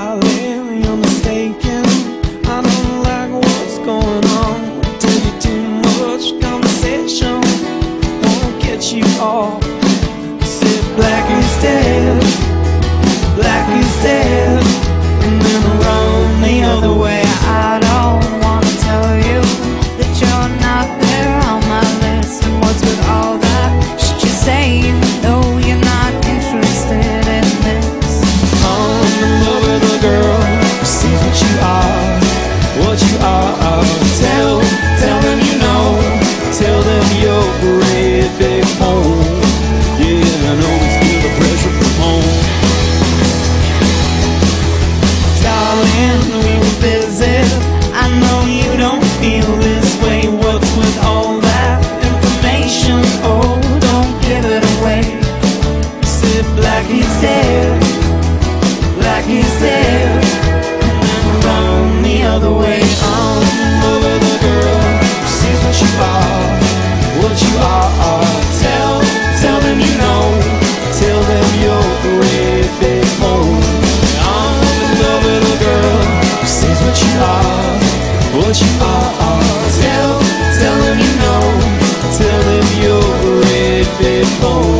Darling, you're mistaken. I don't like what's going on. Tell you too much conversation won't get you off. Said Blackie's dead, Blackie's dead, and then run the other way. I don't wanna tell you that you're not there on my list. And what's with all that? Should you say you know you're not interested in this? I'm in love with a girl who sees what you are, what you are. Tell them you know, tell them you're great big home. Yeah, I know we feel the pressure from home. Darling, we were busy. I know you don't feel this way. What's with all that information? Oh, don't give it away. Said Blackie's dead, Blackie's dead, and then run the other way. I'm in love with a girl who sees what you are, what you are. Tell them you know, tell them you're great big home. I'm in love with a girl who sees what you are, what you are. Tell them you know, tell them you're great big home.